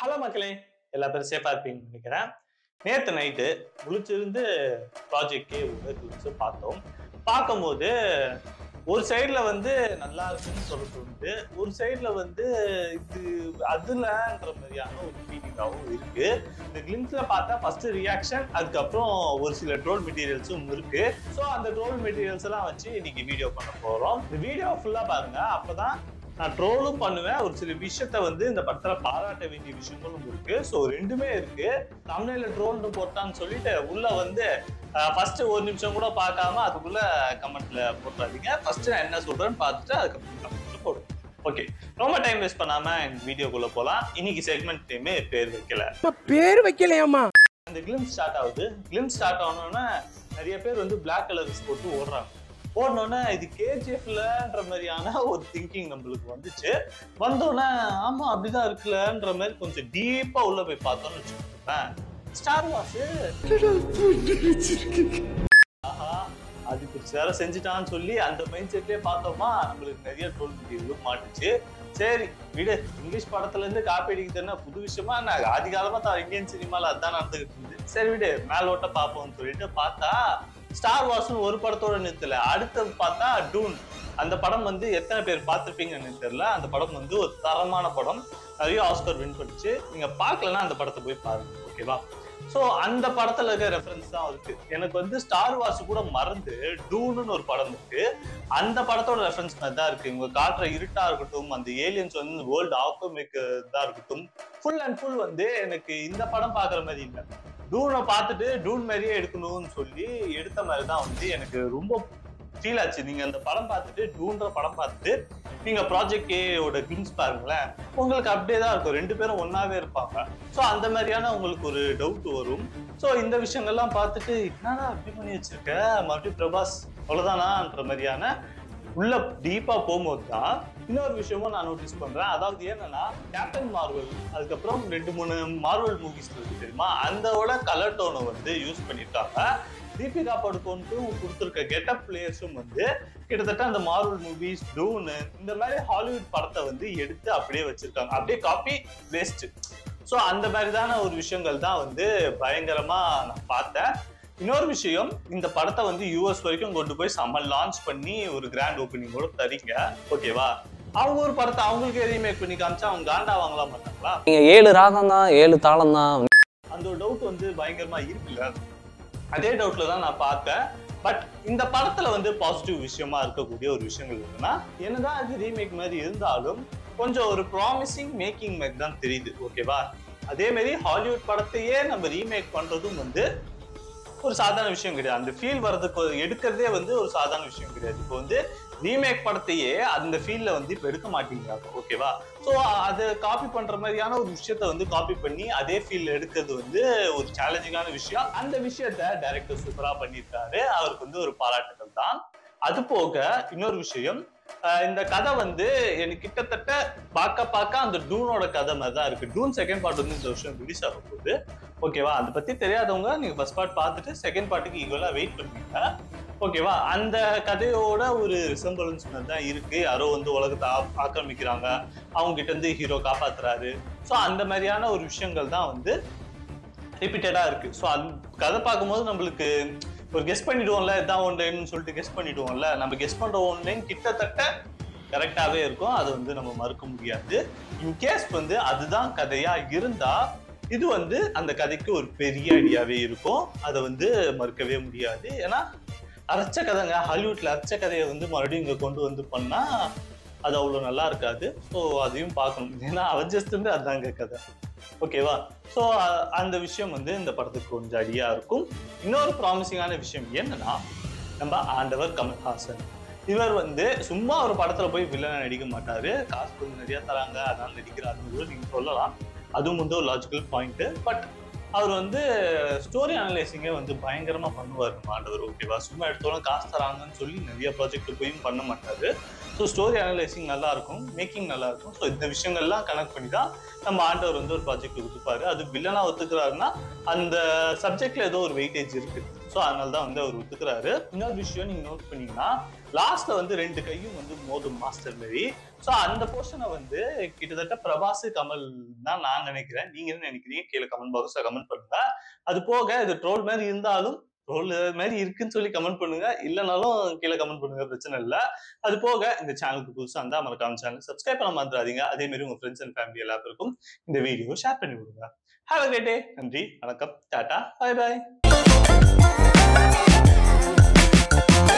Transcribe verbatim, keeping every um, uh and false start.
Hello மக்களே, எல்லா பேரும் சேஃபா இருப்பீங்கன்னு நினைக்கிறேன். நேற்று நைட்டு முழிச்சிருந்து ப்ராஜெக்ட் கே கிளிம்ஸ் பார்த்தோம். பார்க்கும்போது ஒரு சைட்ல வந்து நல்லா இருக்குன்னு சொல்ல தோணுது, ஒரு சைட்ல வந்து இது அதுலன்ற மாதிரியான ஒரு ஃபீலிங்காகவும் இருக்கு. இந்த கிளிம்ஸ்ல பார்த்தா ஃபர்ஸ்ட் ரியாக்ஷன், அதுக்கப்புறம் ஒரு சில ட்ரோல் மெட்டீரியல்ஸும் இருக்கு. ஸோ அந்த ட்ரோல் மெட்டீரியல்ஸ் எல்லாம் வச்சு இன்னைக்கு வீடியோ பண்ண போறோம். இந்த வீடியோ ஃபுல்லா பாருங்க, அப்பதான் நான் ட்ரோலும் பண்ணுவேன், ஒரு சில விஷயத்த வந்து இந்த படத்துல பாராட்ட வேண்டிய விஷயங்களும் இருக்கு. ஸோ ரெண்டுமே இருக்கு. தமிழ்ல ட்ரோல்னு போட்டான்னு சொல்லிட்டு உள்ள வந்து ஃபர்ஸ்ட் ஒரு நிமிஷம் கூட பார்க்காம அதுக்குள்ள கமெண்ட்ல போட்டுறாதீங்க. ஃபர்ஸ்ட் நான் என்ன சொல்றேன்னு பார்த்துட்டு அதுக்கப்புறம் கமெண்ட்ல போடுங்க. ஓகே, ரொம்ப டைம் வேஸ்ட் பண்ணாம வீடியோக்குள்ள போலாம். இன்னைக்கு செக்மெண்ட் டைமே பேர் வைக்கல பேர் வைக்கலையாமா. அந்த கிளிம்ஸ் ஸ்டார்ட் ஆகுது. கிளிம்ஸ் ஸ்டார்ட் ஆனோன்னா நிறைய பேர் வந்து பிளாக் கலர்ஸ் போட்டு ஓடுறாங்க. ஓடனோன்னா இது கேஜிஎஃப்லன்ற மாதிரியான ஒரு திங்கிங் நம்மளுக்கு வந்துச்சு. வந்தோடனே ஆமா அப்படிதான் இருக்குல்லன்ற மாதிரி கொஞ்சம் டீப்பா உள்ள போய் பார்த்தோம்னு வச்சுக்கோங்களேன். ஸ்டார் வார்ஸ் ஆஹா அதுக்கு வேற செஞ்சுட்டான்னு சொல்லி அந்த மைண்ட் செட்லயே பார்த்தோமா, நம்மளுக்கு நிறைய ட்ரோல் மெட்டீரியலும் மாட்டுச்சு. சரி விடு, இங்கிலீஷ் படத்துல இருந்து காப்பி அடிக்குதுன்னா புது விஷயமா நான் ஆதி காலமா தான் இந்தியன் சினிமால அதான் நடந்துகிட்டு இருந்தது. சரி விடு, மேலோட்ட பார்ப்போம்னு சொல்லிட்டு பார்த்தா ஸ்டார் வார்ஸ் ஒரு படத்தோட நிறுத்தல. அடுத்தது பார்த்தா டூன். அந்த படம் வந்து எத்தனை பேர் பார்த்துருப்பீங்கன்னு தெரியல. அந்த படம் வந்து ஒரு தரமான படம், நிறைய ஆஸ்கர் வின் பண்ணிச்சு. நீங்க பார்க்கலன்னா அந்த படத்தை போய் பாருங்க, ஓகேவா? ஸோ அந்த படத்துல இருக்க ரெஃபரன்ஸ் தான் இருக்கு. எனக்கு வந்து ஸ்டார் வார்ஸ் கூட மறந்து டூன்னு ஒரு படம் இருக்கு, அந்த படத்தோட ரெஃபரன்ஸ் மாதிரி தான் இருக்கு. இவங்க காட்டுற இருட்டா இருக்கட்டும், அந்த ஏலியன்ஸ் வந்து வேர்ல்டு ஆட்டோமேக்கா இருக்கட்டும், ஃபுல் அண்ட் ஃபுல் வந்து எனக்கு இந்த படம் பாக்குற மாதிரி இல்லை. டூனை பார்த்துட்டு டூன் மாதிரியே எடுக்கணும்னு சொல்லி எடுத்த மாதிரி தான் வந்து எனக்கு ரொம்ப ஃபீல் ஆச்சு. நீங்க அந்த படம் பார்த்துட்டு டூன்ற படம் பார்த்துட்டு நீங்க ப்ராஜெக்ட் ஏயோட கிளிம்ஸ் பாருங்களேன், உங்களுக்கு அப்படியே தான் இருக்கும். ரெண்டு பேரும் ஒன்னாவே இருப்பாங்க. ஸோ அந்த மாதிரியான உங்களுக்கு ஒரு டவுட் வரும். ஸோ இந்த விஷயங்கள்லாம் பார்த்துட்டு என்னடா அப்படி பண்ணி வச்சிருக்க மறுபடியும் பிரபாஸ் அவ்வளவுதானான்ற மாதிரியான உள்ள டீப்பா போகும்போது தான் இன்னொரு விஷயமும் நான் நோட்டீஸ் பண்றேன். அதாவது என்னன்னா, கேப்டன் மார்வல் அதுக்கப்புறம் ரெண்டு மூணு மார்வல் மூவிஸ் இருக்கு தெரியுமா, அந்தோட கலர் டோனை வந்து யூஸ் பண்ணிருக்காங்க. தீபிகா படுகோனுக்கும் கொடுத்துருக்க கெட்டப் பிளேயர்ஸும் வந்து கிட்டத்தட்ட அந்த மார்வல் மூவிஸ், டூனு இந்த மாதிரி ஹாலிவுட் படத்தை வந்து எடுத்து அப்படியே வச்சிருக்காங்க. அப்படியே காப்பி வேஸ்ட். ஸோ அந்த மாதிரிதான ஒரு விஷயங்கள் தான் வந்து பயங்கரமா நான் பார்த்தேன். இன்னொரு விஷயம், இந்த படத்தை வந்து யூஎஸ் வரைக்கும் கொண்டு போய் செம்ம லான்ச் பண்ணி ஒரு கிராண்ட் ஓப்பனிங்கோட தரீங்க, ஓகேவா? அவங்க ஒரு படத்தை அவங்களுக்கு ரீமேக் பண்ணி காமிச்சா அவங்க காண்டா வாங்கலாம் மாட்டாங்களா? நீங்க ஏழு ராகம் தான், ஏழு தாளம் தான், அந்த ஒரு டவுட் வந்து பயங்கரமா இருக்குல்ல. அதே டவுட்ல தான் நான் பார்த்தேன். பட் இந்த படத்துல வந்து பாசிட்டிவ் விஷயமா இருக்கக்கூடிய ஒரு விஷயங்கள் இருக்குன்னா, என்னதான் அது ரீமேக் மாதிரி இருந்தாலும் கொஞ்சம் ஒரு ப்ராமிசிங் மேக்கிங் மாதிரி தான் தெரியுது, ஓகேவா? அதே மாதிரி ஹாலிவுட் படத்தையே நம்ம ரீமேக் பண்றதும் வந்து ஒரு சாதாரண விஷயம் கிடையாது. அந்த ஃபீல் வர்றதுக்கு எடுக்கிறதே வந்து ஒரு சாதாரண விஷயம் கிடையாது. இப்போ வந்து ரீமேக் படத்தையே அந்த ஃபீல்ல வந்து இப்போ எடுக்க மாட்டேங்கிறாங்க, ஓகேவா? ஸோ அதை காப்பி பண்ற மாதிரியான ஒரு விஷயத்த வந்து காப்பி பண்ணி அதே ஃபீல்ல எடுக்கிறது வந்து ஒரு சேலஞ்சிங்கான விஷயம். அந்த விஷயத்த டைரக்டர் சூப்பரா பண்ணியிருக்காரு, அவருக்கு வந்து ஒரு பாராட்டுகள் தான். அது போக இன்னொரு விஷயம், இந்த கதை வந்து எனக்கு கிட்டத்தட்ட பார்க்க பார்க்க அந்த டூனோட கதை மாதிரி தான் இருக்கு. டூன் செகண்ட் பார்ட் வந்து இந்த வருஷம் ரிலீஸ் ஆக போகுது, ஓகேவா? அதை பத்தி தெரியாதவங்க நீங்க ஃபர்ஸ்ட் பார்ட் பார்த்துட்டு செகண்ட் பார்ட்டுக்கு ஈக்குவலா வெயிட் பண்ணுவீங்க, ஓகேவா? அந்த கதையோட ஒரு ரிசம்பலன்ஸ் மாதிரி தான் இருக்கு. யாரோ வந்து உலகத்தை ஆக்கிரமிக்கிறாங்க, அவங்க கிட்ட இருந்து ஹீரோ காப்பாத்துறாரு. ஸோ அந்த மாதிரியான ஒரு விஷயங்கள் தான் வந்து ரிப்பீட்டடா இருக்கு. ஸோ அந்த கதை பார்க்கும்போது நம்மளுக்கு ஒரு கெஸ் பண்ணிடுவோம்ல, இதான் ஒன்லைன்னு சொல்லிட்டு கெஸ் பண்ணிடுவோம்ல. நம்ம கெஸ் பண்ற ஒன்லைன் கிட்டத்தட்ட கரெக்டாவே இருக்கும், அது வந்து நம்ம மறுக்க முடியாது. இன்கேஸ் வந்து அதுதான் கதையா இருந்தா இது வந்து அந்த கதைக்கு ஒரு பெரிய ஐடியாவே இருக்கும், அதை வந்து மறுக்கவே முடியாது. ஏன்னா அரைச்ச கதைங்க, ஹாலிவுட்ல அரைச்ச கதையை வந்து மறுபடியும் இங்க கொண்டு வந்து பண்ணா அது அவ்வளவு நல்லா இருக்காது. ஸோ அதையும் பார்க்கணும். ஏன்னா அவெஞ்சர்ஸ் வந்து அதுதாங்க கதை, ஓகேவா? ஸோ அந்த விஷயம் வந்து இந்த படத்துக்கு கொஞ்சம் அடியா இருக்கும். இன்னொரு ப்ராமிசிங்கான விஷயம் என்னன்னா, நம்ம ஆண்டவர் கமல்ஹாசன் இவர் வந்து சும்மா ஒரு படத்துல போய் வில்லனை நடிக்க மாட்டாரு. காசு கொஞ்சம் நிறைய தராங்க அதனால நடிக்கிறாருன்னு கூட நீங்க சொல்லலாம். அதுவும் வந்து ஒரு லாஜிக்கல் பாயிண்ட். பட் அவர் வந்து ஸ்டோரி அனலைசிங்கே வந்து பயங்கரமா பண்ணுவார் நம்ம ஆண்டவர், ஓகேவா? சும்மா எடுத்தோம் காசு தராங்கன்னு சொல்லி நிறைய ப்ராஜெக்ட் போயும் பண்ண மாட்டாரு. ஸோ ஸ்டோரி அனலைசிங் நல்லா இருக்கும், மேக்கிங் நல்லா இருக்கும். ஸோ இந்த விஷயங்கள்லாம் கனெக்ட் பண்ணி தான் நம்ம ஆண்டவர் வந்து ஒரு ப்ராஜெக்ட் ஒத்துப்பாரு. அது வில்லனா ஒத்துக்கிறாருன்னா அந்த சப்ஜெக்ட்ல ஏதோ ஒரு வெயிட்டேஜ் இருக்கு. ஸோ அதனால தான் வந்து அவர் ஒத்துக்கிறாரு. இன்னொரு விஷயம் நீங்க நோட் பண்ணீங்கன்னா, லாஸ்ட்ல வந்து ரெண்டு கையும் வந்து மோதும் மாஸ்டர் மாரி. சோ அந்த போர்ஷனை வந்து கிட்டத்தட்ட பிரபாஸ் கமல் தான் நான் நினைக்கிறேன். நீங்க என்ன நினைக்கிறீங்க? கீழே கமெண்ட் பாக்ஸ்ல கமெண்ட் பண்ணுங்க. அது போக இது ட்ரோல் மாதிரி இருந்தாலும் ட்ரோல் மாதிரி இருக்குன்னு சொல்லி கமெண்ட் பண்ணுங்க. இல்லைனாலும் கீழே கமெண்ட் பண்ணுங்க, பிரச்சனை இல்லை. அது போக இந்த சேனலுக்கு புதுசா இருந்தா மறக்காம சேனல் சப்ஸ்கிரைப் பண்ண மறந்துடாதீங்க. அதே மாதிரி உங்க ஃப்ரெண்ட்ஸ் அண்ட் ஃபேமிலி எல்லாருக்கும் இந்த வீடியோ ஷேர் பண்ணி விடுங்க. Have a great day. நன்றி, வணக்கம், டாடா, பை பை.